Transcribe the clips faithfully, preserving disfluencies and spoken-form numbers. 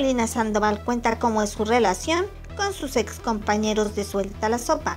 Carolina Sandoval cuenta cómo es su relación con sus ex compañeros de Suelta la Sopa.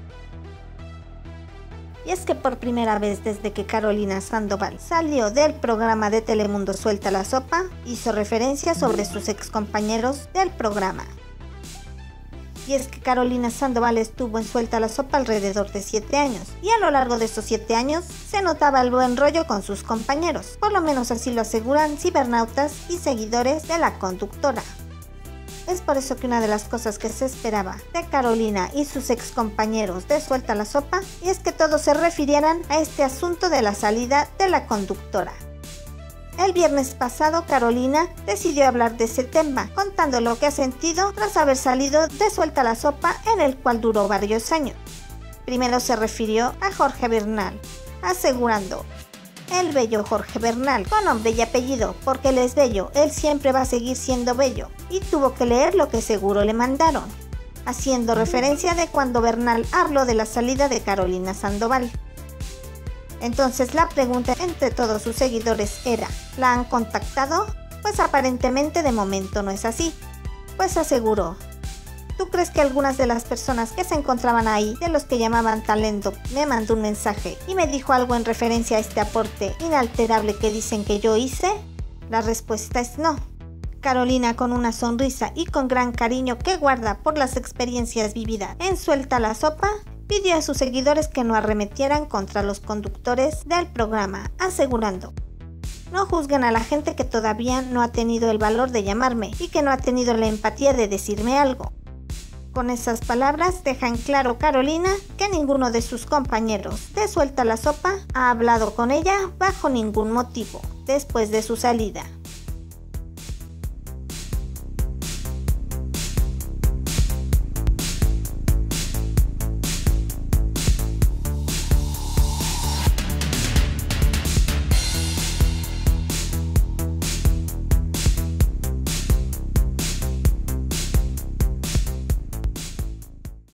Y es que por primera vez desde que Carolina Sandoval salió del programa de Telemundo Suelta la Sopa, hizo referencia sobre sus ex compañeros del programa. Y es que Carolina Sandoval estuvo en Suelta la Sopa alrededor de siete años, y a lo largo de esos siete años se notaba el buen rollo con sus compañeros, por lo menos así lo aseguran cibernautas y seguidores de la conductora. Es por eso que una de las cosas que se esperaba de Carolina y sus ex compañeros de Suelta la Sopa y es que todos se refirieran a este asunto de la salida de la conductora. El viernes pasado Carolina decidió hablar de ese tema, contando lo que ha sentido tras haber salido de Suelta la Sopa, en el cual duró varios años. Primero se refirió a Jorge Bernal, asegurando: el bello Jorge Bernal, con nombre y apellido, porque él es bello, él siempre va a seguir siendo bello, y tuvo que leer lo que seguro le mandaron, haciendo referencia de cuando Bernal habló de la salida de Carolina Sandoval. Entonces la pregunta entre todos sus seguidores era: ¿la han contactado? Pues aparentemente de momento no es así, pues aseguró: ¿tú crees que algunas de las personas que se encontraban ahí, de los que llamaban talento, me mandó un mensaje y me dijo algo en referencia a este aporte inalterable que dicen que yo hice? La respuesta es no. Carolina, con una sonrisa y con gran cariño que guarda por las experiencias vividas en Suelta la Sopa, pidió a sus seguidores que no arremetieran contra los conductores del programa, asegurando: no juzguen a la gente que todavía no ha tenido el valor de llamarme y que no ha tenido la empatía de decirme algo. Con esas palabras dejan claro Carolina que ninguno de sus compañeros de Suelta la Sopa ha hablado con ella bajo ningún motivo después de su salida.